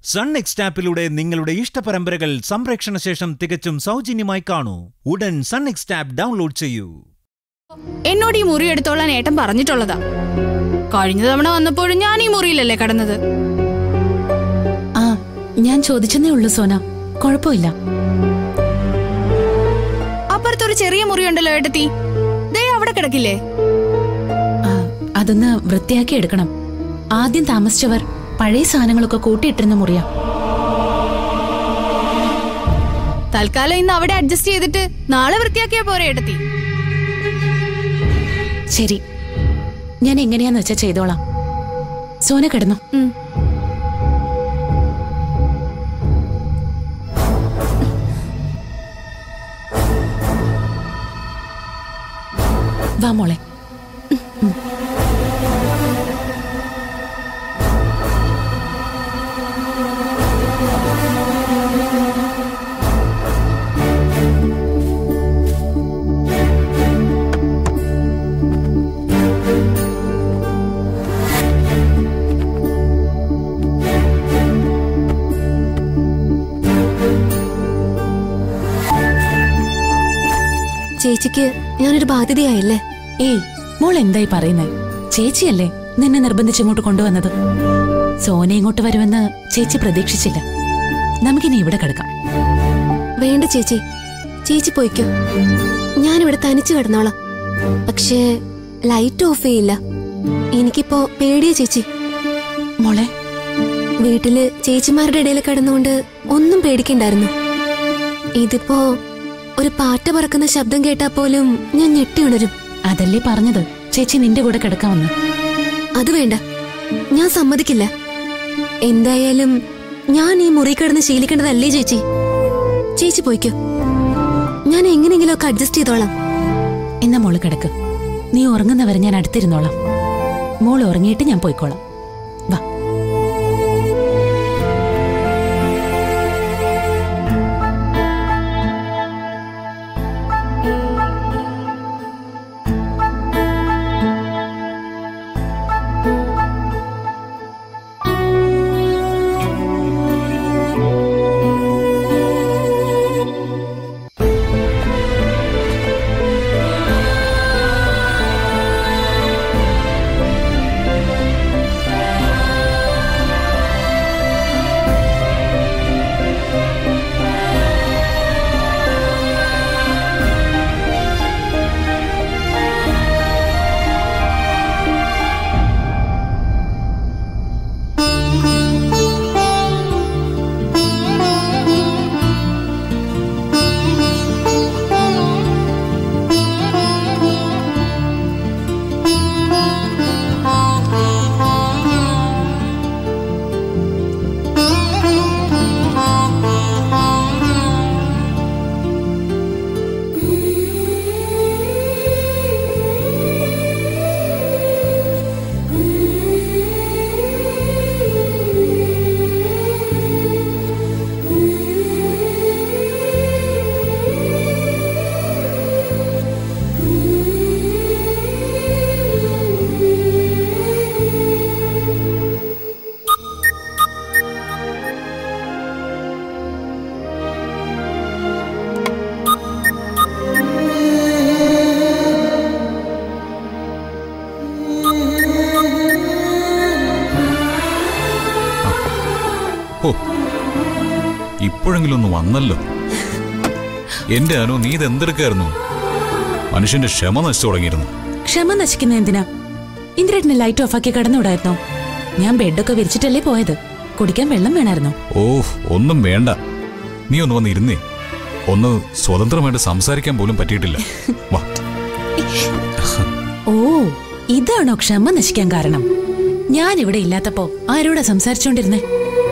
Sun next ആപ്പിലൂടെ നിങ്ങളുടെ ഇഷ്ടപരമ്പരകൾ സംപ്രേക്ഷണ ശേഷം തികച്ചും സൗജന്യമായി കാണൂ. ഉടൻ സൺ നെക്സ്റ്റ് ആപ്പ് ഡൗൺലോഡ് ചെയ്യൂ. എന്നോട് ഈ മുറി എടുത്തോളാൻ ഏട്ടൻ പറഞ്ഞിട്ടുള്ളതാ. കഴിഞ്ഞ തവണ വന്നപ്പോഴും ഞാൻ ഈ മുറിയിലല്ലേ കിടന്നത്. ആ, ഞാൻ ചോദിച്ചെന്നേ ഉള്ളൂ സോന, കുഴപ്പമില്ല. അപ്പുറത്തൊരു ചെറിയ മുറിയുണ്ടല്ലോ ഏട്ടത്തി, ദേ അവിടെ കിടക്കില്ലേ? അതൊന്ന് വൃത്തിയാക്കി എടുക്കണം. ആദ്യം താമസിച്ചവർ പഴയ സാധനങ്ങളൊക്കെ കൂട്ടിയിട്ടിരുന്ന മുറിയാ. തൽക്കാലം ഇന്ന് അവിടെ അഡ്ജസ്റ്റ് ചെയ്തിട്ട് നാളെ വൃത്തിയാക്കിയാ പോരെ ഏട്ടത്തി? ശരി, ഞാൻ എങ്ങനെയാന്ന് വെച്ചാ ചെയ്തോളാം. സോന കിടന്നു. വാ മോളെ. ചേച്ചിക്ക് ഞാനൊരു ബാധ്യതയായില്ലേ? ഏയ്, മോൾ എന്തായി പറയുന്നേ? ചേച്ചിയല്ലേ നിന്നെ നിർബന്ധിച്ചിങ്ങോട്ട് കൊണ്ടുവന്നത്. സോന ഇങ്ങോട്ട് വരുമെന്ന് ചേച്ചി പ്രതീക്ഷിച്ചില്ല. നമുക്കിനി ഇവിടെ കിടക്കാം. വേണ്ട ചേച്ചി, ചേച്ചി പോയിക്കോ. ഞാനിവിടെ തനിച്ചു കിടന്നോളാം. പക്ഷേ ലൈറ്റ് ഓഫ് ചെയ്യില്ല. എനിക്കിപ്പോ പേടിയാ ചേച്ചി. മോളെ, വീട്ടില് ചേച്ചിമാരുടെ ഇടയിൽ കിടന്നുകൊണ്ട് ഒന്നും പേടിക്കണ്ടായിരുന്നു. ഇതിപ്പോ ഒരു പാറ്റ പറക്കുന്ന ശബ്ദം കേട്ടാ പോലും ഞാൻ ഞെട്ടി ഉണരും. അതല്ലേ പറഞ്ഞത് ചേച്ചി നിന്റെ കൂടെ കിടക്കാമെന്ന്. അത് വേണ്ട, ഞാൻ സമ്മതിക്കില്ല. എന്തായാലും ഞാൻ ഈ മുറി കിടന്ന് ശീലിക്കേണ്ടതല്ലേ ചേച്ചി? ചേച്ചി പോയിക്കോ, ഞാൻ എങ്ങനെയെങ്കിലും ഒക്കെ അഡ്ജസ്റ്റ് ചെയ്തോളാം. എന്നാ മോള് കിടക്ക്. നീ ഉറങ്ങുന്നവരെ ഞാൻ അടുത്തിരുന്നോളാം. മോൾ ഉറങ്ങിയിട്ട് ഞാൻ പോയിക്കോളാം. വാ. ഇപ്പോഴെങ്കിലും ഒന്ന് വന്നല്ലോ. എന്റെ അനു, നീ ഇതെന്തെടുക്കായിരുന്നു? മനുഷ്യന്റെ ക്ഷമ നശിച്ചു തുടങ്ങിയിരുന്നു. ക്ഷമ നശിക്കുന്ന എന്തിനാ? ഇന്ദ്രേട്ടന് ലൈറ്റ് ഓഫാക്കി കിടന്നുകൂടായിരുന്നോ? ഞാൻ ബെഡൊക്കെ വിരിച്ചിട്ടല്ലേ പോയത്. കുടിക്കാൻ വെള്ളം വേണമായിരുന്നോ? ഓഹ്, ഒന്നും വേണ്ട. നീ ഒന്ന് വന്നിരുന്നേ. ഒന്ന് സ്വതന്ത്രമായിട്ട് സംസാരിക്കാൻ പോലും പറ്റിയിട്ടില്ല. വാ. ഓ, ഇതാണോ ക്ഷമ നശിക്കാൻ കാരണം? ഞാൻ ഇവിടെ ഇല്ലാത്തപ്പോ ആരോടാ സംസാരിച്ചോണ്ടിരുന്നേ?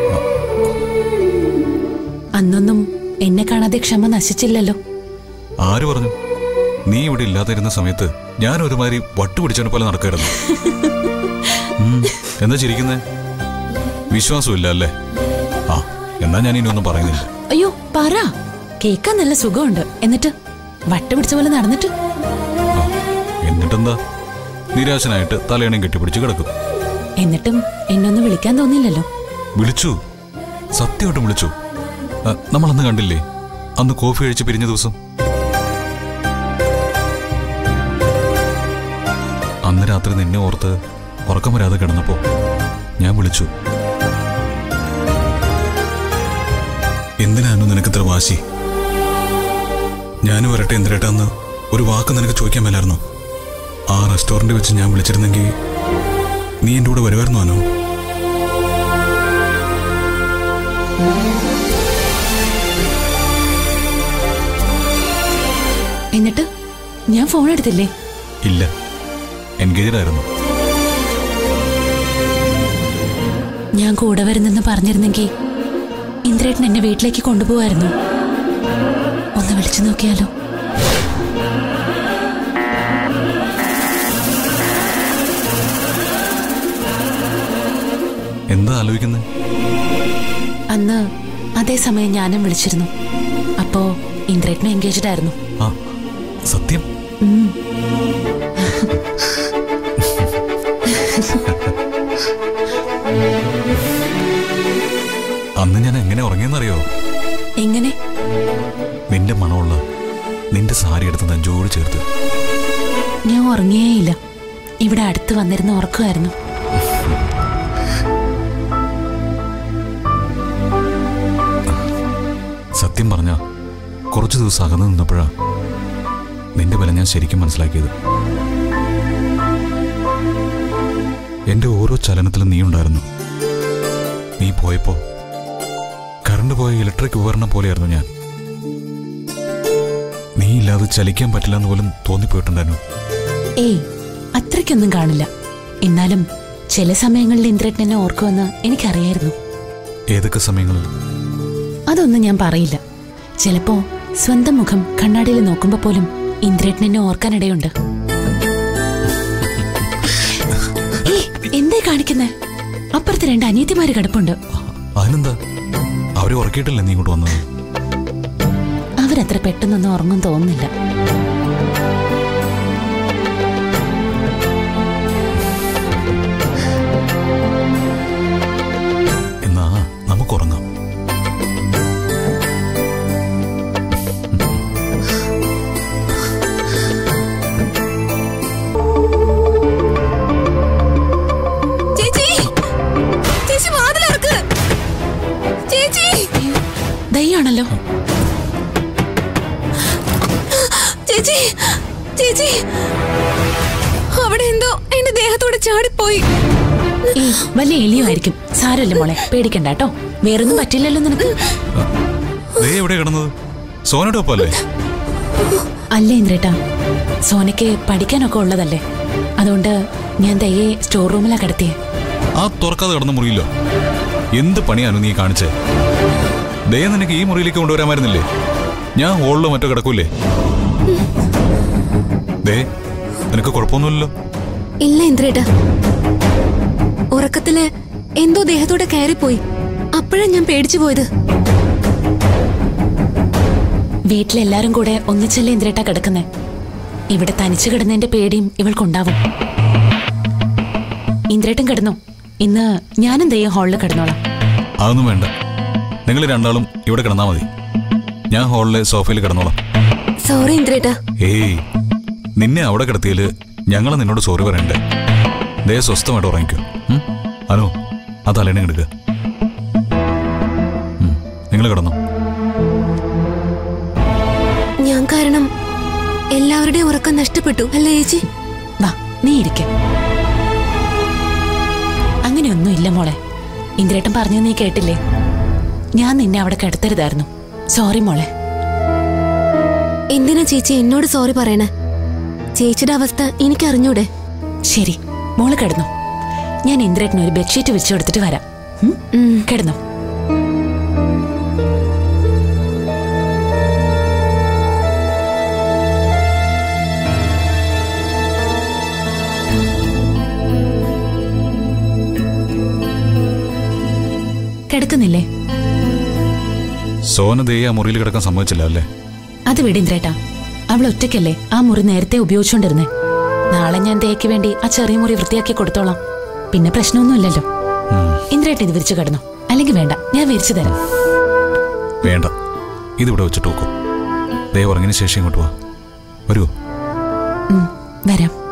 അന്നൊന്നും എന്നെ കാണാതെ ക്ഷമ നശിച്ചില്ലല്ലോ. ആര് പറഞ്ഞു? നീ ഇവിടെ ഇല്ലാതിരുന്ന സമയത്ത് ഞാൻ ഒരുമാതിരി വട്ടുപിടിച്ചവനെ പോലെ നടക്കായിരുന്നു. എന്താ ചിരിക്കുന്നേ? വിശ്വാസമില്ല അല്ലേ? ആ, എന്നാ ഞാൻ ഇനി ഒന്നും പറയുന്നില്ല. അയ്യോ, പറ. കേക്കാൻ നല്ല സുഖമുണ്ട്. എന്നിട്ട് വട്ടുപിടിച്ച പോലെ നടന്നിട്ട്? എന്നിട്ടെന്താ? നിരാശനായിട്ട് തലയണയും കെട്ടിപ്പിടിച്ച് കിടക്കും. എന്നിട്ടും എന്നൊന്ന് വിളിക്കാൻ തോന്നിയില്ലല്ലോ. വിളിച്ചു, സത്യമായിട്ടും വിളിച്ചു. നമ്മൾ അന്ന് കണ്ടില്ലേ, അന്ന് കോഫി കഴിച്ച് പിരിഞ്ഞ ദിവസം. അന്ന് രാത്രി നിന്നെ ഓർത്ത് ഉറക്കം വരാതെ കിടന്നപ്പോ ഞാൻ വിളിച്ചു. എന്തിനാണ് നിനക്ക് ഇത്ര വാശി? ഞാനും വരട്ടെ എന്തിരേട്ടാന്ന് ഒരു വാക്ക് നിനക്ക് ചോദിക്കാൻ മേലായിരുന്നു. ആ റെസ്റ്റോറന്റ് വെച്ച് ഞാൻ വിളിച്ചിരുന്നെങ്കിൽ നീ എൻ്റെ കൂടെ വരുമായിരുന്നു അനു. എന്നിട്ട് ഞാൻ ഫോൺ എടുത്തില്ലേ? ഇല്ല, എൻഗേജ്ഡ് ആയിരുന്നു. ഞാൻ കൂടെ വരുന്നെന്ന് പറഞ്ഞിരുന്നെങ്കിൽ ഇന്ദ്രേട്ടൻ എന്നെ വീട്ടിലേക്ക് കൊണ്ടുപോവായിരുന്നു. ഒന്ന് വിളിച്ചു നോക്കിയാലോ? എന്താ ആലോചിക്കുന്നത്? അന്ന് അതേസമയം ഞാനും വിളിച്ചിരുന്നു. അപ്പോ ഇന്ദ്രേട്ടനും എൻഗേജ്ഡ് ആയിരുന്നു. ആ സത്യം? അന്ന് ഞാൻ എങ്ങനെ ഉറങ്ങിയെന്നറിയോ? എങ്ങനെ? നിന്റെ മണമുള്ള നിന്റെ സാരി എടുത്ത് നെഞ്ചോട് ചേർത്ത്. ഞാൻ ഉറങ്ങിയേയില്ല. ഇവിടെ അടുത്ത് വന്നിരുന്ന് ഉറക്കുമായിരുന്നു. സത്യം പറഞ്ഞ കുറച്ചു ദിവസം അകന്നു നിന്നപ്പോഴാ നിന്റെ ബലം ഞാൻ ശരിക്കും മനസ്സിലാക്കിയത്. എന്റെ ഓരോ ചലനത്തിലും നീ ഉണ്ടായിരുന്നു. നീ പോയപ്പോ കറണ്ട് പോയ ഇലക്ട്രിക് ഉപകരണം പോലെയായിരുന്നു ഞാൻ. നീ ഇല്ലാതെ ചലിക്കാൻ പറ്റില്ല എന്ന് പോലും തോന്നിപ്പോയിട്ടുണ്ടായിരുന്നു. ഏയ്, അത്രയ്ക്കൊന്നും കാണില്ല. എന്നാലും ചില സമയങ്ങളിൽ ഇന്ദ്രേട്ടൻ എന്നെ ഓർക്കുമെന്ന് എനിക്കറിയായിരുന്നു. ഏതൊക്കെ സമയങ്ങളിൽ? അതൊന്നും ഞാൻ പറയില്ല. ചിലപ്പോ സ്വന്തം മുഖം കണ്ണാടിയിൽ നോക്കുമ്പോ പോലും ഇന്ദ്രേട്ടൻ എന്നെ ഓർക്കാനിടയുണ്ട്. എന്തേ കാണിക്കുന്നേ? അപ്പുറത്ത് 2 അനിയത്തിമാര് കിടപ്പുണ്ട്. അതിനെന്താ? അവരെ ഉറക്കിയിട്ടല്ലേ നീ ഇങ്ങോട്ട് വന്നത്? അവരത്ര പെട്ടെന്നൊന്നും ഉറങ്ങും തോന്നുന്നില്ല. എന്നാ നമുക്കുറങ്ങാം. ദയ്യാണല്ലോ. ചേച്ചി, ചേച്ചി, അവിടെ എന്തോ എന്റെ ദേഹത്തോടെ ചാടിപ്പോയി. വലിയ എലിയുമായിരിക്കും. സാരമില്ല മോളെ, പേടിക്കണ്ട കേട്ടോ. വേറൊന്നും പറ്റില്ലല്ലോ നിനക്ക്. എവിടെ കിടന്നത്? സോനയുടെ ഒപ്പല്ലേ? അല്ലേ ഇന്ദ്രേട്ടാ, സോനയ്ക്ക് പഠിക്കാനൊക്കെ ഉള്ളതല്ലേ. അതുകൊണ്ട് ഞാൻ ദയ്യെ സ്റ്റോർ റൂമിലാ കിടത്തിയേ. ആ തുറക്കാതെ കിടന്ന മുറിയില്ലോ? എന്ത് പണിയാണു നീ കാണിച്ചേ? ദയ നിനക്ക് ഈ മുറിയിലേക്ക് കൊണ്ടുവരാമായിരുന്നില്ലേ? ഞാൻ ഹോളിലോ മറ്റോ കിടക്കൂലേ? ദേ, നിനക്ക് കുഴപ്പമൊന്നുമില്ലല്ലോ? ഇല്ല ഇന്ദ്രേട്ടാ, ഉറക്കത്തില് എന്തോ ദേഹത്തോടെ കയറിപ്പോയി. അപ്പോഴാ ഞാൻ പേടിച്ചു പോയത്. വീട്ടിലെല്ലാരും കൂടെ ഒന്നിച്ചല്ലേ ഇന്ദ്രേട്ടാ കിടക്കുന്നേ. ഇവിടെ തനിച്ചു കിടന്നതിന്റെ പേടിയും ഇവൾക്കുണ്ടാവും. ഇന്ദ്രേട്ടൻ കിടന്നു. ഇന്ന് ഞാനും ദയ്യ ഹാളിൽ കിടന്നോളാം. അതൊന്നും വേണ്ട. നിങ്ങൾ രണ്ടാളും ഇവിടെ കിടന്നാ മതി. ഞാൻ ഹാളിലെ സോഫയിൽ കിടന്നോളാം. സോറി ഇന്ദ്രേട്ടാ. ഏയ്, നിന്നെ അവിടെ കിടത്തിയാല് ഞങ്ങൾ നിന്നോട് സോറി പറയണ്ടേ? ദേ സ്വസ്ഥമായിട്ട് ഉറങ്ങിക്കോ. അനു, ആ തലേണ എടുക്കുക. നിങ്ങൾ കിടന്നോ. ഞാൻ കാരണം എല്ലാവരുടെയും ഉറക്കം നഷ്ടപ്പെട്ടു അല്ലേ ചേച്ചി? വാ, നീ ഇരിക്ക. അങ്ങനെയൊന്നും ഇല്ല മോളെ. ഇന്ദ്രേട്ടൻ പറഞ്ഞു നീ കേട്ടില്ലേ? ഞാൻ നിന്നെ അവിടെ കിടത്തരുതായിരുന്നു. സോറി മോളെ. എന്തിനാ ചേച്ചി എന്നോട് സോറി പറയണേ? ചേച്ചിയുടെ അവസ്ഥ എനിക്കറിഞ്ഞൂടെ? ശരി, മോള് കിടന്നു. ഞാൻ ഇന്ദ്രേട്ടന് ഒരു ബെഡ്ഷീറ്റ് വെച്ചു കൊടുത്തിട്ട് വരാം. കിടന്നു. കിടക്കുന്നില്ലേ? സോന ദേയ മുറിയിൽ കിടക്കാൻ സമ്മതിച്ചില്ല അല്ലേ? അത് വിടിന്ദ്രേട്ടാ. അവൾ ഒറ്റയ്ക്കല്ലേ ആ മുറി നേരത്തെ ഉപയോഗിച്ചോണ്ടിരുന്നേ. നാളെ ഞാൻ ദേയ്ക്ക് വേണ്ടി ആ ചെറിയ മുറി വൃത്തിയാക്കി കൊടുത്തോളാം. പിന്നെ പ്രശ്നമൊന്നുമില്ലല്ലോ. ഇന്ദ്രേട്ടൻ ഇത് വിരിച്ചു കിടന്നു. അല്ലെങ്കിൽ വേണ്ട, ഞാൻ വിരിച്ചു തരാം. വേണ്ട, ഇതിവിടെ വെച്ചിട്ട് നോക്കൂ. ദേ ഉറങ്ങിന് ശേഷം ഇങ്ങോട്ട് വാ. വരുമോ? വരാം.